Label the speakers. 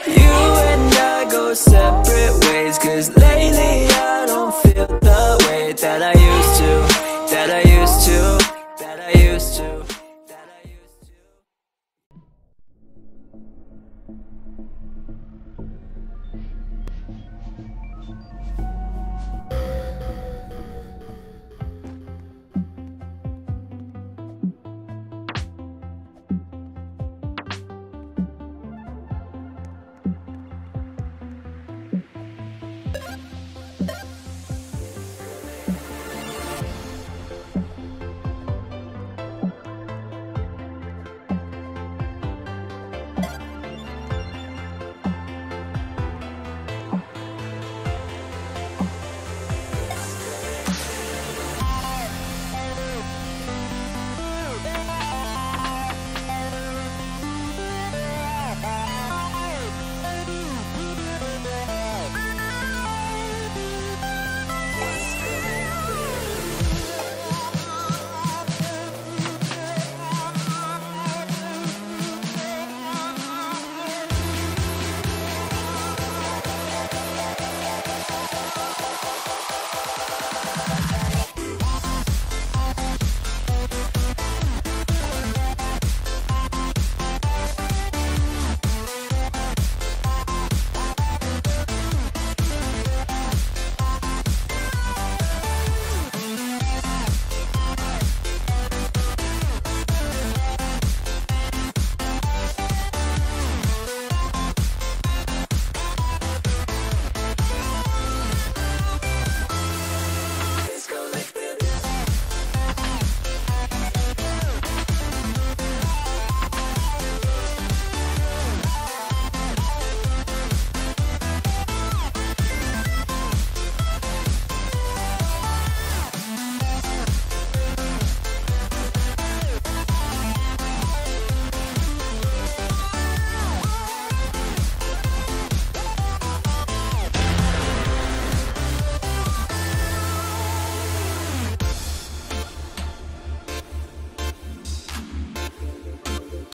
Speaker 1: You and I go separate ways, 'cause lately I don't feel the way that I used to, that I used to, that I used to, that I used to.